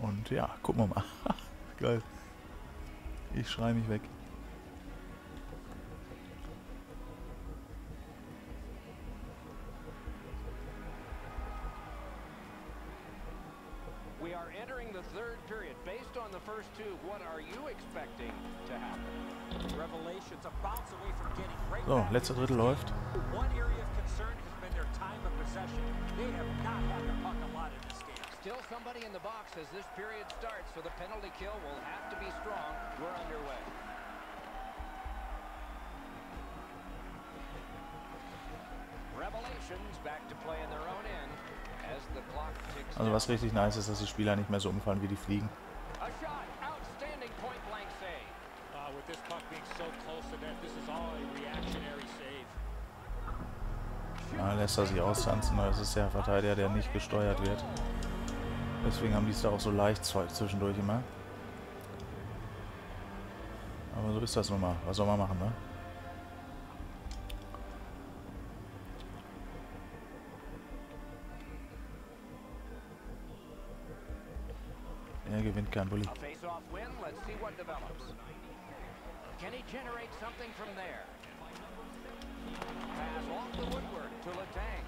Und ja, gucken wir mal. Geil. Ich schreie mich weg. We are entering the third period. Based on the first two, what are you expecting to happen? Revelations a bounce away from getting right So, back letzter into Drittel this läuft. game. One area of concern has been their time of possession. They have not had the puck a lot in this game. Still somebody in the box as this period starts, so the penalty kill will have to be strong. We're underway. Revelations back to play in their own end as the clock ticks Also down. was richtig nice ist, dass die Spieler nicht mehr so umfallen wie die Fliegen. A shot, outstanding point blank save. With this puck being so close to net, this is all a reactionary save. Ja, lässt er sich austanzen, aber es ist der Verteidiger, der nicht gesteuert wird. Deswegen haben die es da auch so leicht zwischendurch immer. Aber so ist das nun mal. Was soll man machen, ne? Er gewinnt kein Bulli. A face-off win. Let's see what develops. Can he generate something from there? Pass off the woodwork to Letang.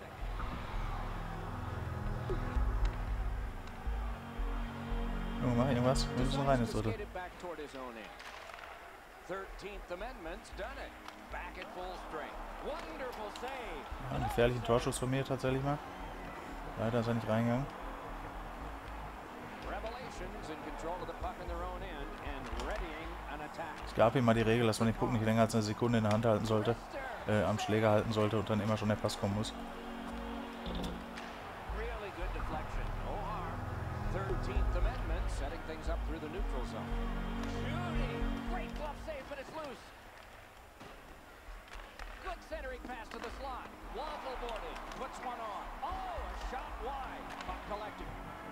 Junge, mach irgendwas. Wir müssen rein ins Drittel. Skated back toward his own end. 13th Amendment's done it. Back at full strength. Wonderful save. Ja, einen gefährlichen Torschuss von mir tatsächlich mal. Leider ist er nicht reingegangen. Revelations in control of the puck in their own end and readying an attack. Es gab ihm mal die Regel, dass man den Puck nicht länger als eine Sekunde in der Hand halten sollte, am Schläger halten sollte und dann immer schon der Pass kommen muss. Really good deflection. No harm. 13th Amendment setting things up through the neutral zone. Shooting. Great glove save, but it's loose. Good centering pass to the slot. Waffle boarding. Puts one on. Oh, a shot wide. Puck collected.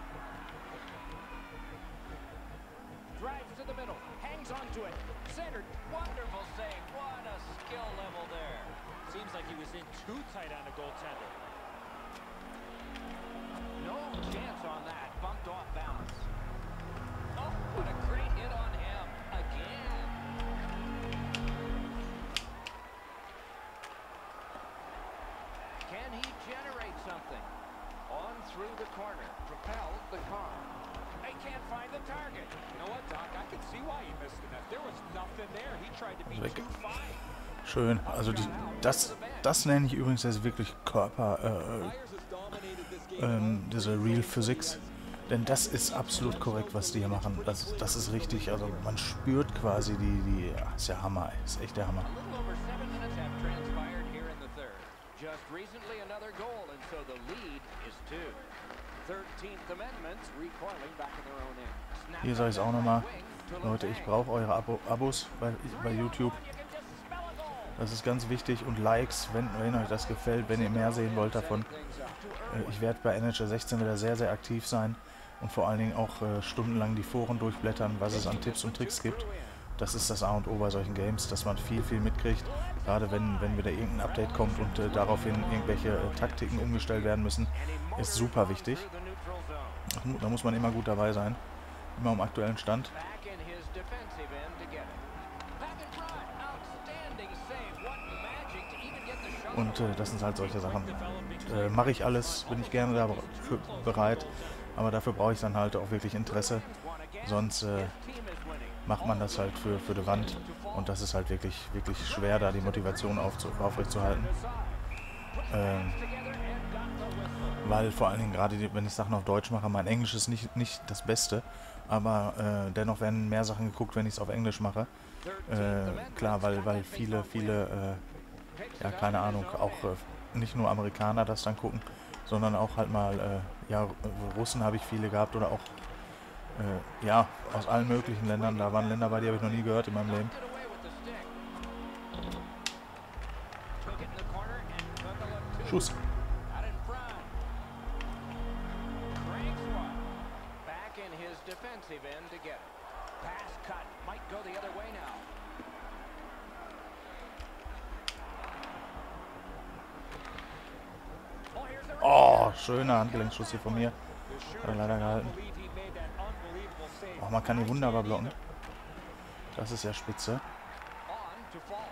Drives to the middle. Hangs onto it. Centered. Wonderful save. What a skill level there. Seems like he was in too tight on the goaltender. No chance on that. Bumped off balance. Oh, what a great hit on him. Again. Can he generate something? On through the corner. Propelled the car. They can't find the target. You know what, Doc? I can see why he missed the net. There was nothing there. He tried to be Weg. too fine. Schön. Also das nenne ich übrigens jetzt wirklich Körper, Myers has dominated this game. diese Real Physics. Denn das ist absolut korrekt, was die hier machen. Das ist richtig. Also man spürt quasi ja, ist ja Hammer. Ist echt der Hammer. A little over 7 minutes have transpired here in the third. Just recently another goal, and so the lead is 2. 13th Amendment's recoiling back in their own end. Snap Hier sage ich es auch back nochmal. wing to Leute, ich Letang. brauche eure Abos bei YouTube. You can just smell a goal. Das ist ganz wichtig. Und Likes, wenn euch das gefällt, wenn ihr mehr sehen wollt davon. Ich werde bei NHL 16 wieder sehr, sehr aktiv sein. Und vor allen Dingen auch stundenlang die Foren durchblättern, was es an Tipps und Tricks gibt. Das ist das A und O bei solchen Games, dass man viel, viel mitkriegt. Gerade wenn wieder irgendein Update kommt und daraufhin irgendwelche Taktiken umgestellt werden müssen, ist super wichtig. Da muss man immer gut dabei sein. Immer am aktuellen Stand. Back in his defensive end to get it. Back in front. Outstanding save. What magic to even get the shot. Und das sind halt solche Sachen. Mache ich alles, bin ich gerne dafür bereit. Aber dafür brauche ich dann halt auch wirklich Interesse. Sonst Team is winning. macht man das halt für die Wand. Und das ist halt wirklich, wirklich schwer, da die Motivation aufrechtzuerhalten. Weil vor allen Dingen gerade, wenn ich Sachen auf Deutsch mache, mein Englisch ist nicht das Beste. Aber dennoch werden mehr Sachen geguckt, wenn ich es auf Englisch mache. Klar, weil viele, ja keine Ahnung, auch nicht nur Amerikaner das dann gucken, sondern auch halt mal, ja, Russen habe ich viele gehabt oder auch, ja, aus allen möglichen Ländern. Da waren Länder bei, die habe ich noch nie gehört in meinem Leben. Get away with the stick. Took it in the corner and took a look too. Schuss. Out in front. Cranks one. Back in his defensive end to get it. Pass cut. Might go the other way now. Oh, here's the Oh, schöner Handgelenkschuss hier von mir. The Hat er leider gehalten. believe he made that unbelievable man kann hier wunderbar blocken. Das ist ja spitze. On to fall.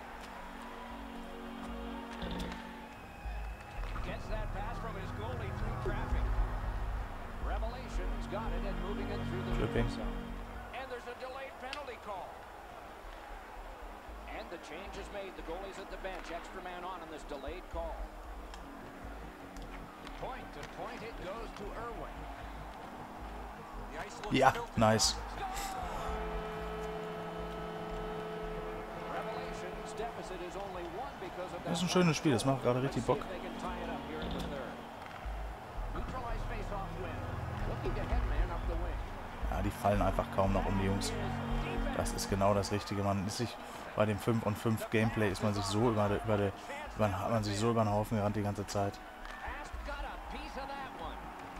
Gets that pass from his goalie through traffic. Revelation's got it and moving it through the Flipping. neutral zone. And there's a delayed penalty call. And the change is made. The goalie's at the bench. Extra man on this delayed call. Point to point, it goes to Irwin. The ice looks Ja, filthy. nice. Revelation's deficit is only one because of Das ist that. ein schönes Spiel, das macht gerade Let's richtig see Bock. if they can tie it up here in the third. Neutralized face-off win. Looking to headman up the wing. Ja, die fallen einfach kaum noch um die Jungs. Das ist genau das Richtige. Man ist sich bei dem 5 und 5 Gameplay ist man sich so hat man sich so über den Haufen gerannt die ganze Zeit. Hast got a piece of that one.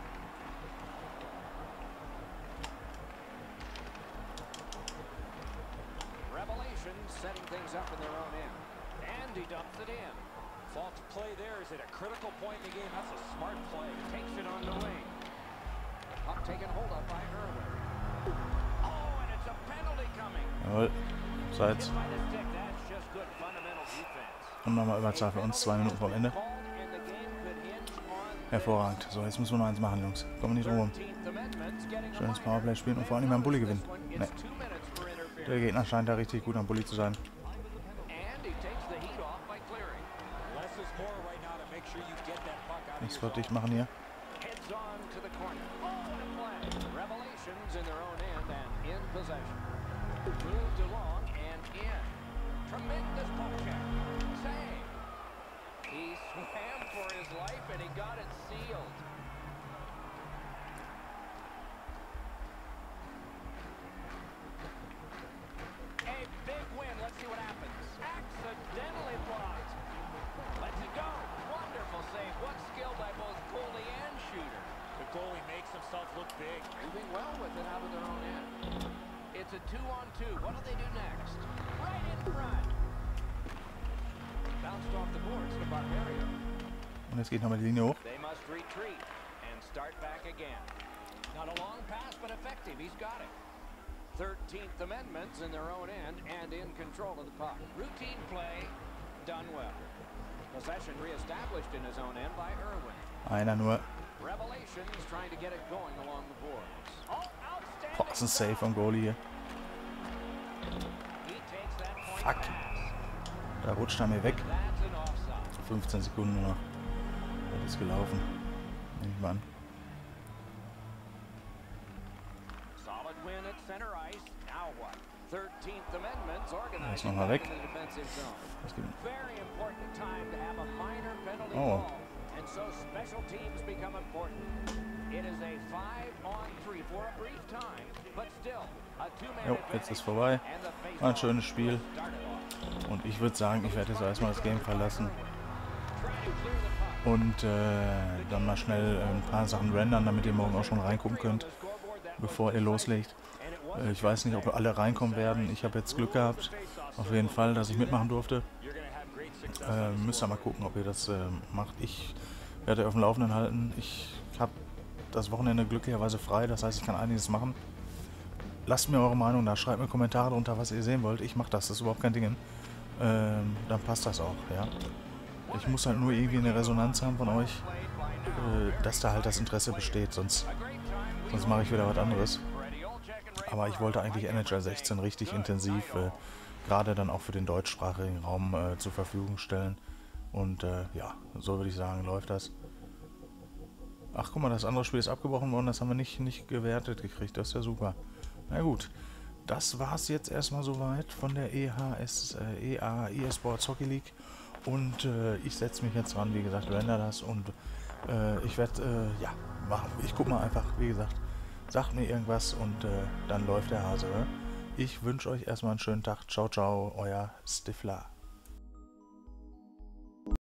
Revelation setting things up in their own end. And he dumps it in. False play there is at a critical point in the game. That's a smart play. Takes it on the wing. Puck taken hold of by Irwin. Oh, and it's a penalty coming. Jawohl. Seit Hit by the stick. That's just good fundamental defense. und nochmal Überzahl für uns. 2 Minuten vor Ende. Called, and the game could hinge on Hervorragend. So, jetzt müssen wir noch eins machen, Jungs. Kommen wir nicht rum. 13th Amendment's getting a Schönes minor. Powerplay spielen und vor allem beim Bulli gewinnen. This one, Ne, it's 2 minutes for interference. der Gegner scheint da richtig gut am Bulli zu sein. And he takes the heat off by clearing. Less is more right now to make sure you get that puck out of Nichts your wird dicht zone. machen hier. Heads on to the corner. Oh, what a play. Revelations in their own end and in possession. Moved along and in. Tremendous poke check. Save. He swam for his life and he got it sealed. A big win. Let's see what happens. Accidentally blocked. Let's it go. Wonderful save. What skill by both goalie and shooter. The goalie makes himself look big. Moving well with it out of their own end. It's a 2-on-2. What do they do next? Right in front. Bounced off the boards to Barberio. Und jetzt geht nochmal die Linie hoch. They must retreat and start back again. Not a long pass, but effective. He's got it. 13th Amendment's in their own end and in control of the puck. Routine play, done well. Possession reestablished in his own end by Irwin. Einer nur. Revelations trying to get it going along the boards. Oh, outstanding! Boah, ist ein Save vom Goalie hier. He takes that point Fuck. pass. Da rutscht er mir weg. That's an offside. 15 Sekunden nur noch. Das ist gelaufen. Nehme ich mal an. Solid win at center ice. Now what? 13th Amendment's Ist organizing noch mal back weg. in the defensive zone. Das gibt Very important time to have a minor penalty Oh. call. And so special teams become important. It is a 5-on-3 for a brief time, but still a two-man Jo, advantage. jetzt ist vorbei. And the face War ein schönes Spiel. started off. Und ich würde sagen, ich werde jetzt erstmal das Game verlassen. Trying to clear the puck. Und dann mal schnell ein paar Sachen rendern, damit ihr morgen auch schon reingucken könnt, bevor ihr loslegt. Ich weiß nicht, ob alle reinkommen werden. Ich habe jetzt Glück gehabt, auf jeden Fall, dass ich mitmachen durfte. Müsst ihr mal gucken, ob ihr das macht. Ich werde auf dem Laufenden halten. Ich habe das Wochenende glücklicherweise frei, das heißt, ich kann einiges machen. Lasst mir eure Meinung da, schreibt mir Kommentare drunter, was ihr sehen wollt. Ich mache das, das ist überhaupt kein Ding. Dann passt das auch, ja. Ich muss halt nur irgendwie eine Resonanz haben von euch, dass da halt das Interesse besteht, sonst mache ich wieder was anderes. Aber ich wollte eigentlich NHL 16 richtig intensiv, gerade dann auch für den deutschsprachigen Raum zur Verfügung stellen. Und ja, so würde ich sagen, läuft das. Ach, guck mal, das andere Spiel ist abgebrochen worden, das haben wir nicht gewertet gekriegt, das ist ja super. Na gut, das war's jetzt erstmal soweit von der EA eSports Hockey League. Und ich setze mich jetzt dran, wie gesagt, render das und ich werde, ja, machen. Ich guck mal einfach, wie gesagt, sagt mir irgendwas und dann läuft der Hase. Ne? Ich wünsche euch erstmal einen schönen Tag. Ciao, ciao, euer Stifler.